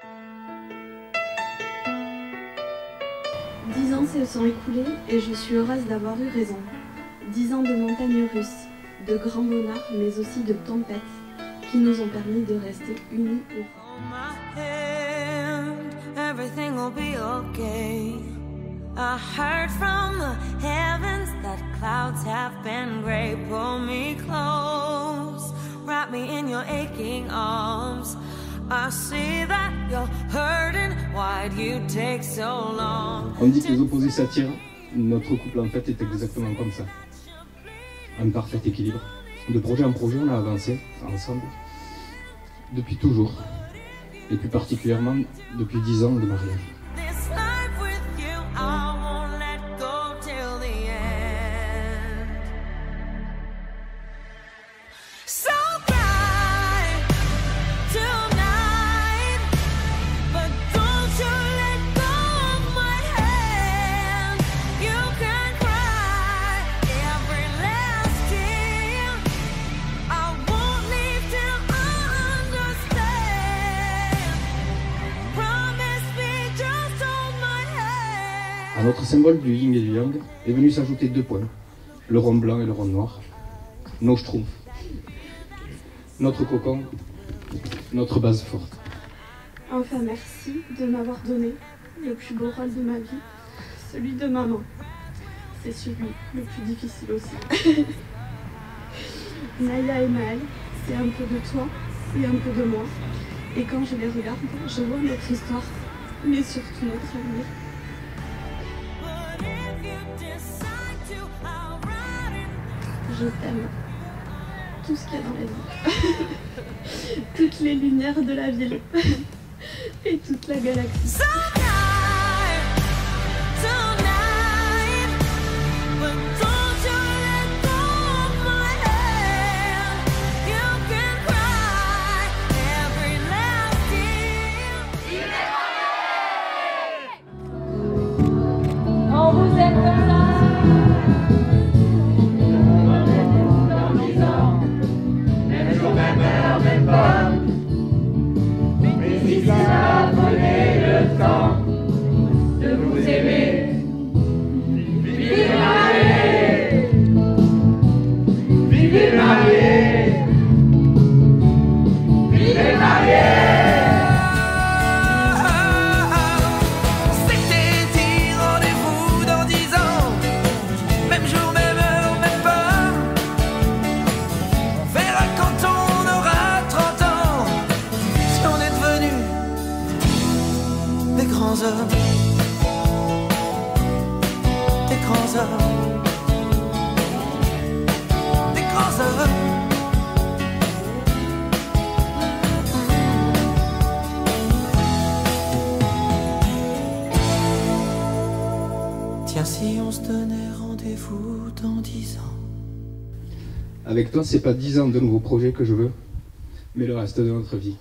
10 ans se sont écoulés et je suis heureuse d'avoir eu raison. 10 ans de montagnes russes, de grands bonheurs mais aussi de tempêtes qui nous ont permis de rester unis et forts. Everything will be okay. I heard from the heavens that clouds have been gray. Pull me close, wrap me in your aching arms. I see that you're hurting. Why'd you take so long? On dit que les opposés s'attirent. Notre couple en fait est exactement comme ça. Un parfait équilibre. De projet en projet, on a avancé ensemble depuis toujours. Et plus particulièrement depuis 10 ans de mariage. À notre symbole du yin et du yang est venu s'ajouter 2 points, le rond blanc et le rond noir, nos schtroumpfs, notre cocon, notre base forte. Enfin merci de m'avoir donné le plus beau rôle de ma vie, celui de maman. C'est celui le plus difficile aussi. Naya et Maël, c'est un peu de toi et un peu de moi. Et quand je les regarde, je vois notre histoire, mais surtout notre avenir. Je t'aime. Tout ce qu'il y a dans la vie. Toutes les lumières de la ville. Et toute la galaxie. On vous aime comme ça. Des grands hommes, des grands hommes. Tiens, si on se donnait rendez-vous dans 10 ans. Avec toi, c'est pas 10 ans de nouveaux projets que je veux, mais le reste de notre vie.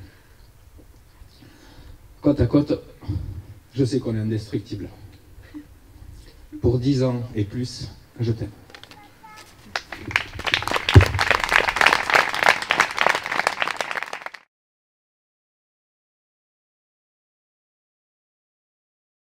Côte à côte, je sais qu'on est indestructible. Pour 10 ans et plus, je t'aime.